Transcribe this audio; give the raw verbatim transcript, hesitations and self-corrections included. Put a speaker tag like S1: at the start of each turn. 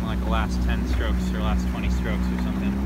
S1: like the last ten strokes or last twenty strokes or something.